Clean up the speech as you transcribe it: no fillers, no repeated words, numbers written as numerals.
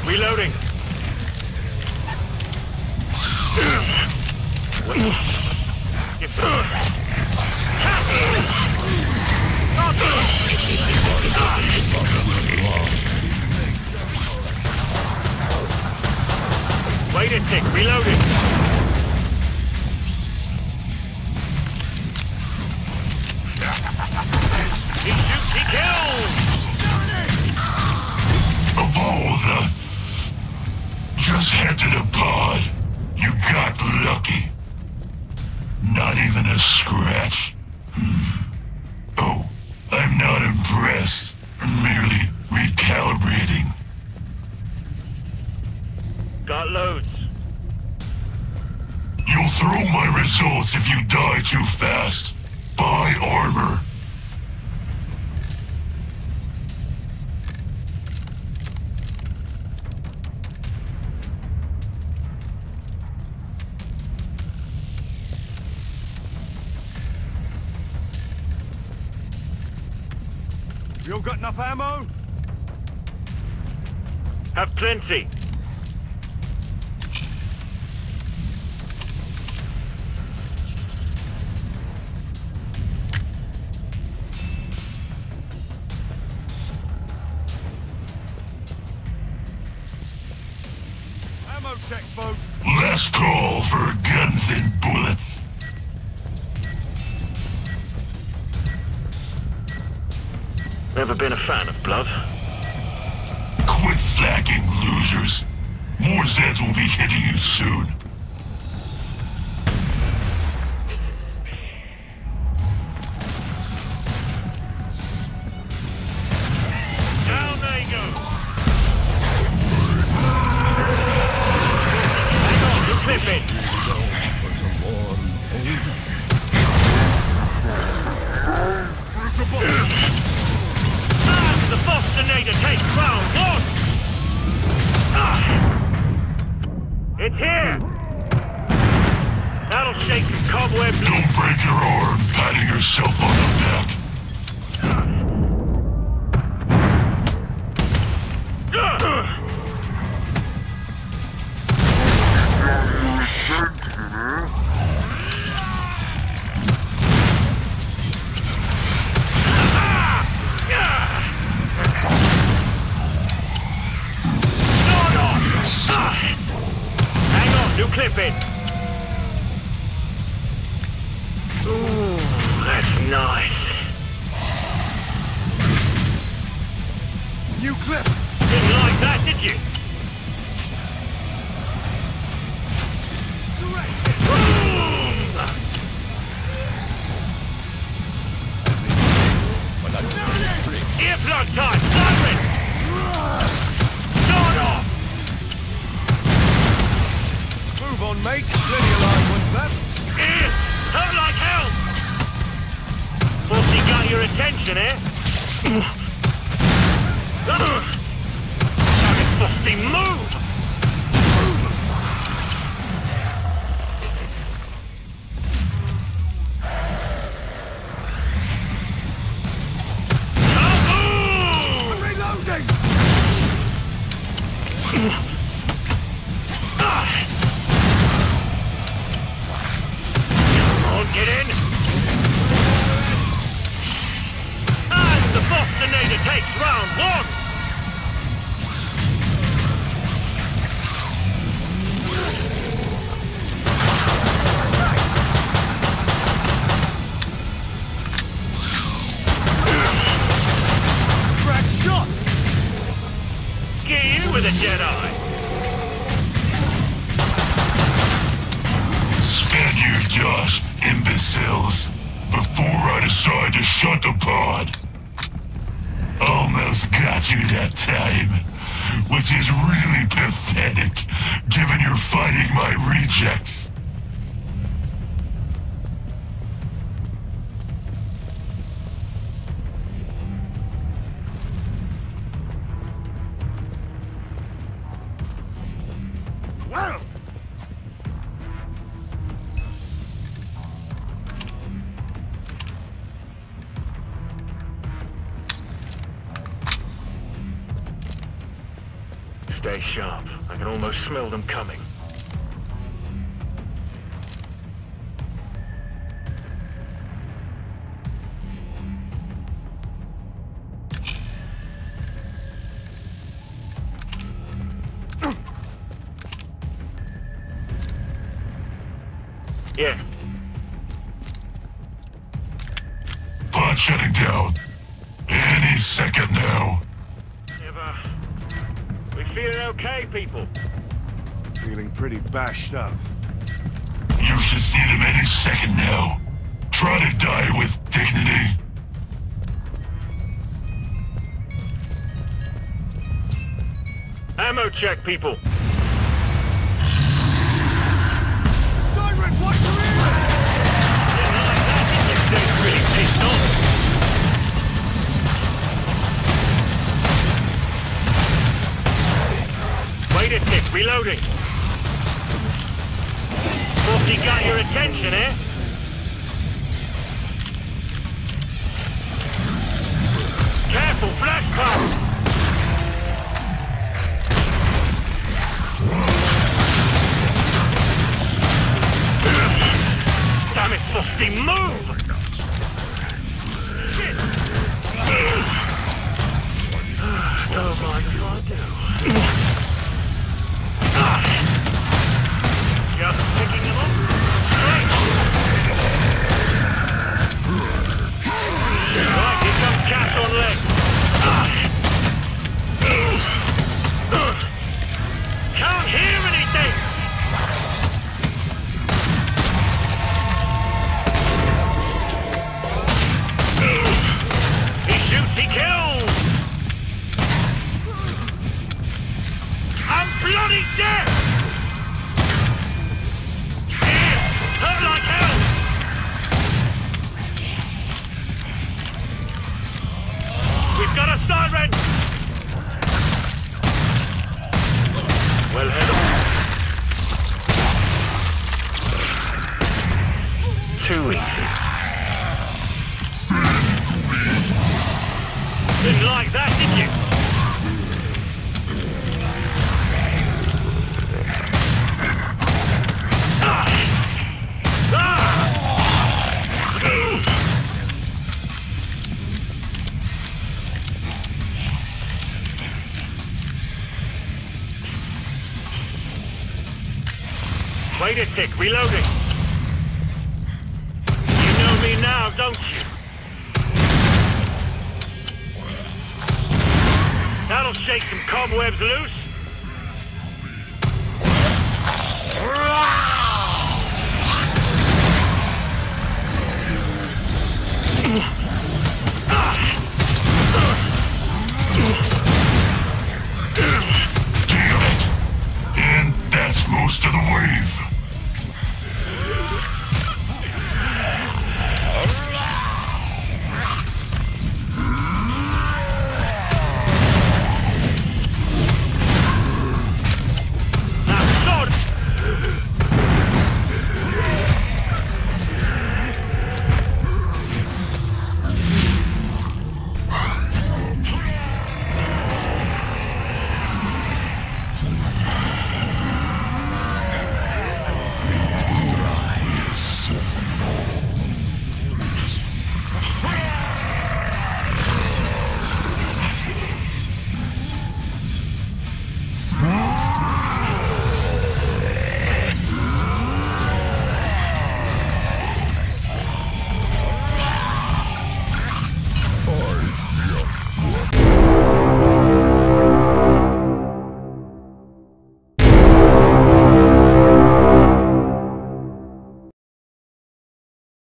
Reloading. Wait a tick, reloading. He shoots, he kills! Of all the... Just head to the pod. You got lucky. Not even a scratch. Oh, I'm not impressed. Merely recalibrating. Got loads. You'll throw my results if you die too fast. Buy armor. You all got enough ammo? Have plenty. Ammo check, folks. Last call for guns and bullets. Never been a fan of blood. Quit slacking, losers. More Zeds will be hitting you soon. Down they go. Hang on, you're clipping. The Bostonator takes round one! It's here! That'll shake some cobwebs. Don't break your arm patting yourself on the back. New clipping. Ooh, that's nice. New clip. Didn't like that, did you? Earplug time, siren! Sword off! Move on, mate. Plenty of live ones left. Hurt like hell! Forced he got your attention, eh? Target Frosty, move! I'm reloading! Get in! And the Bostonator takes round one! Crack shot! Get you with a Jedi! Spend your dust, imbeciles, before I decide to shut the pod. Almost got you that time, which is really pathetic, given you're fighting my rejects. Wow! Stay sharp. I can almost smell them coming. Yeah. Pod shutting down. Any second now. We feeling okay, people? Feeling pretty bashed up. You should see them any second now. Try to die with dignity. Ammo check, people. Siren, watch your ears! Didn't like that. It seems really pissed off. Wait a tick, reloading. Thought he got your attention, eh? Careful, flash pump! Damn it, Frosty, move! Shit! Don't mind if I do. Just picking them up. Right. Right, here comes Cash on legs. Can't hear anything. He shoots, he kills. I'm bloody dead. Hurt like hell! We've got a siren! Well head on. Too easy. Didn't like that, did you? Wait a tick, reloading. You know me now, don't you? That'll shake some cobwebs loose.